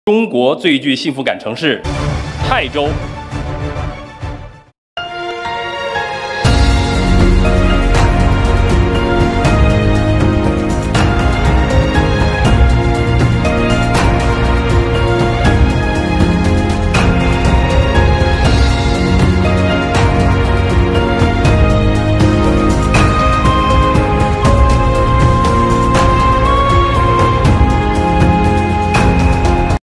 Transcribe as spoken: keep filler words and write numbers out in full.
中国最具幸福感城市泰州。